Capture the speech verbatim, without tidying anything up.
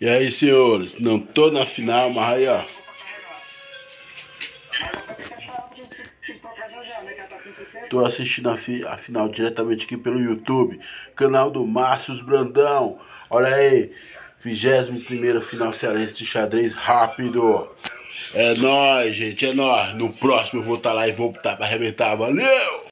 E aí, senhores, não tô na final, mas aí, ó. Tô assistindo a, fi a final diretamente aqui pelo YouTube, canal do Márcio Brandão. Olha aí, vigésima primeira final cearense de xadrez rápido. É nóis, gente, é nóis. No próximo eu vou estar lá e vou botar pra arrebentar. Valeu!